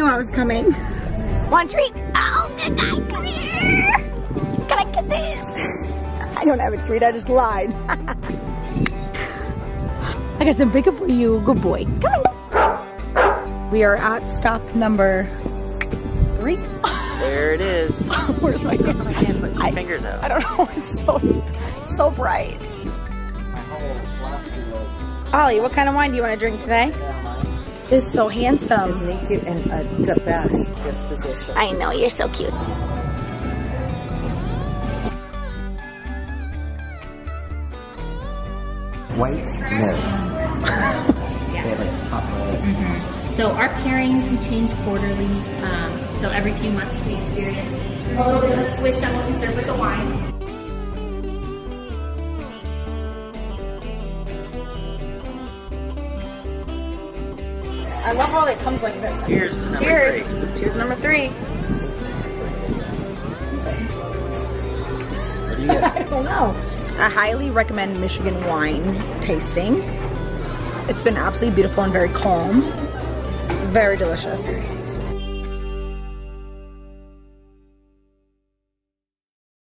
knew I was coming. Want a treat? Oh, good guy, come here. Can I get this? I don't have a treat, I just lied. I got some bacon for you, good boy. Come on. We are at stop number 3. There it is. Where's my hand? I can't put your fingers out. I don't know, it's so bright. Ollie, what kind of wine do you want to drink today? This is so handsome. Is naked and the best disposition. I know, you're so cute. White? No. So our pairings, we change quarterly. So every few months we experience a little bit of a switch on what we serve with the wines. I love how it comes like this. Cheers to number 3. Cheers number 3. What do you get? I don't know. I highly recommend Michigan wine tasting. It's been absolutely beautiful and very calm. Very delicious.